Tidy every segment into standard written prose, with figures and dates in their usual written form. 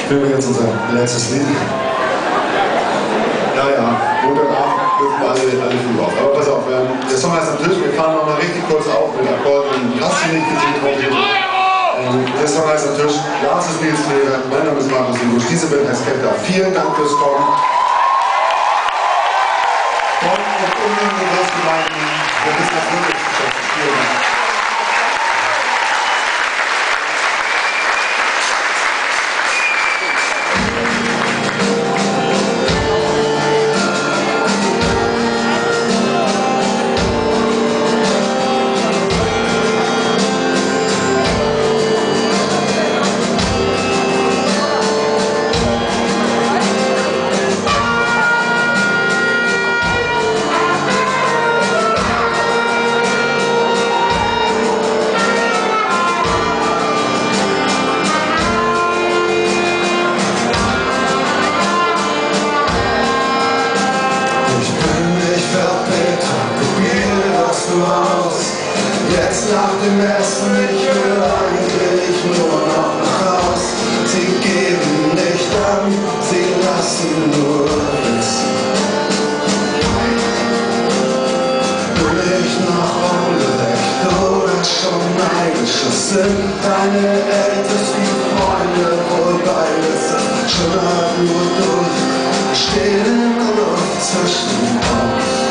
Spielen wir jetzt unser letztes Lied. Ja, Montagabend dürfen wir alle früh auf. Aber pass auf, der Song heißt am Tisch, wir fahren nochmal richtig kurz auf mit Akkorden, hast du nicht gesehen, der Song heißt am Tisch, Lars ist Nils Lehrer, mein Name ist Markus Lingusch, diese Band heißt Kepler. Vielen Dank fürs Kommen. Kommen und unbedingt die Großgemeinden, wir wissen das wirklich zu schätzen. Vielen Dank. Jetzt nach dem Essen, ich will eigentlich nur noch nach Haus. Sie geben nicht an, sie lassen nur wissen. Bin ich noch ungerecht oder schon neidisch? Es sind deine ältesten Freunde, wohl beides. Schimmer nur durch, steht in der Luft zwischen uns.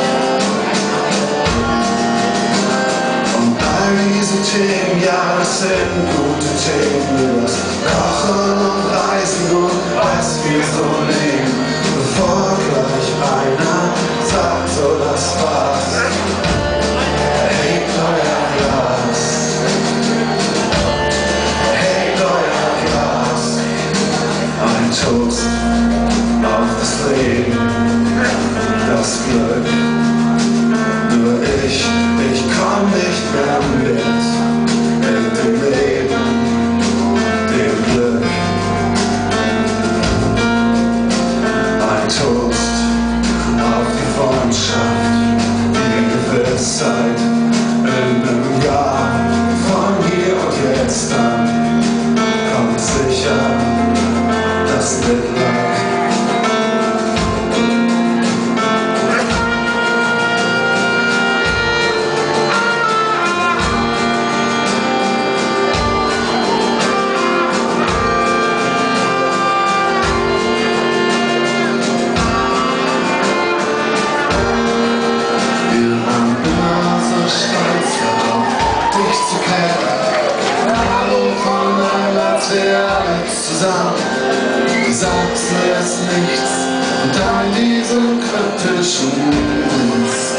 Diese Themen, ja, das sind gute Themen, das Kochen und Reisen und was wir so nehmen, bevor gleich einer sagt, so das war's. Hebt euer Glas, hebt euer Glas, ein Toast auf das Leben, das Glück. Nur ich komm nicht mehr mit dem Leben, dem Glück. Ein Toast auf die Freundschaft, die Gewissheit in einem Jahr. Von hier und jetzt an kommt sicher das Mitleid. Du sagst erst nichts und dann diesen kryptischen Dienst.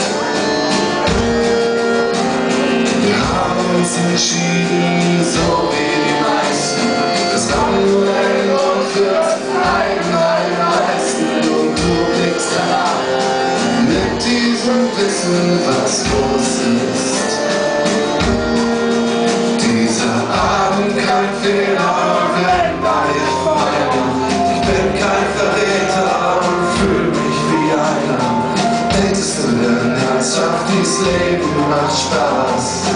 Wir haben uns entschieden, so wie die meisten, das manuell und für Eigenheim leisten. Und du blickst herab mit diesem Wissen, was los ist. Dieser Abend kein Fehler. Dieses Leben macht Spaß.